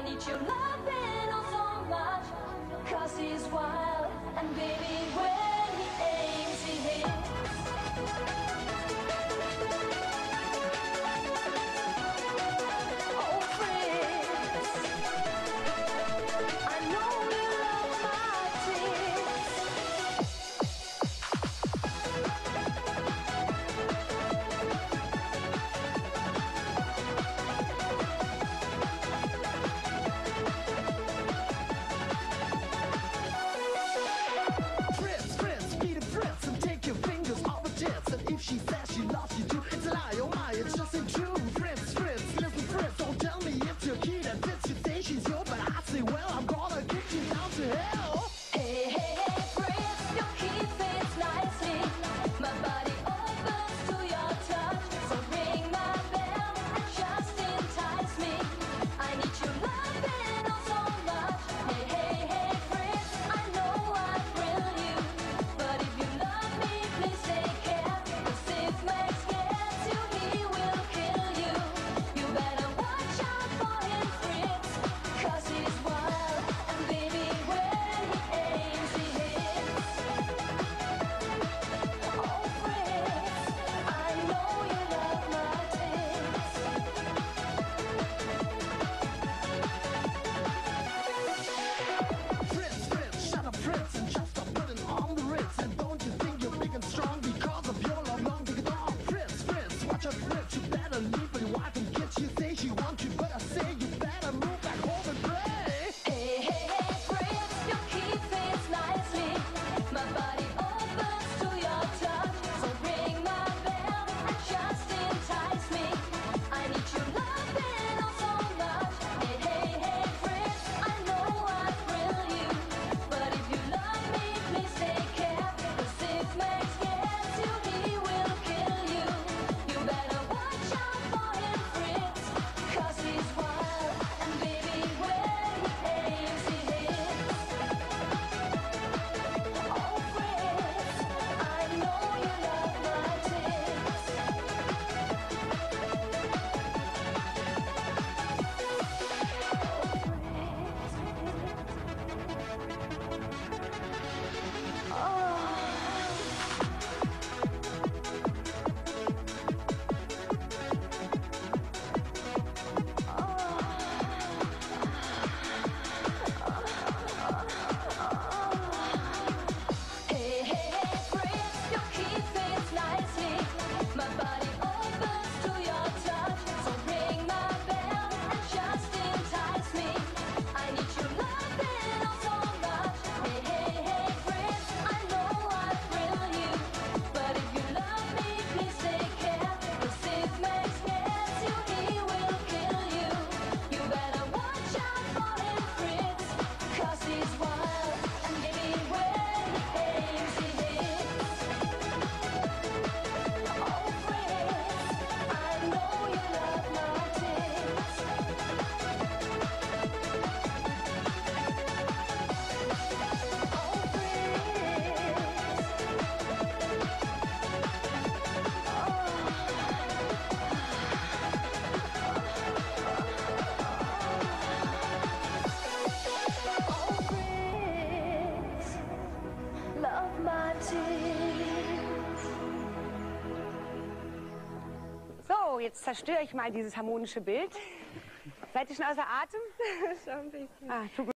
need your loving oh so much, 'cause he's wild, and baby, when he aims, he hits. Oh, Fritz, I know you love my tits. Fritz, be the Fritz and take your fingers off the tits. And if she says she loves you too, it's a lie, oh my, it's just ain't true. Fritz, listen Fritz, don't tell me it's your key that fits. You say she's yours, but I say, well, I'm gonna kick you down to hell. Hey, hey, hey, Fritz, your key fits nicely. My body opens to your touch, so ring my bell and just entice me. I need your loving oh so much. Hey, hey, hey, Fritz, I know I thrill you, but if you love me, please take care. 'Cause if Max gets you, he will kill you. You better watch out for him, Fritz, 'cause he's wild, and baby, when he aims, he hits. Oh, Fritz, I know you love my tits. Fritz, shut up Fritz and just stop putting on the Ritz. And don't you think you're big and strong because of your long dick dog? Fritz, watch out Fritz, you better leave for your wife and kids. You say she wants you, but I say you better move back home and play. Hey, hey, hey, Fritz, your key fits nicely. My body opens to your touch, so ring my bell and just entice me. I need your loving oh so much. Hey, hey, hey, Fritz, I know I thrill you, but if you love me, please take care. 'Cause if Max gets you, he will kill you. You better watch out for him, Fritz, 'cause he's wild, and baby, when he aims, he hits. Oh, Fritz, I know you love my tits. Hey, hey, hey, Fritz, your key fits nicely. My body opens to your touch, so ring my bell and just entice me. I need your loving oh so much. Hey, hey, hey, Fritz, I know I thrill you, but if you love me, please take care. 'Cause if Max gets you, he will kill you. You better watch out for him, Fritz, 'cause he's wild, and baby, when he aims, he hits. Oh, Fritz, I know you love my tits. Oh, Fritz, love my tits. So, jetzt zerstöre ich mal dieses harmonische Bild. Seid ihr schon außer Atem? Schon ein bisschen. Ah, tut gut.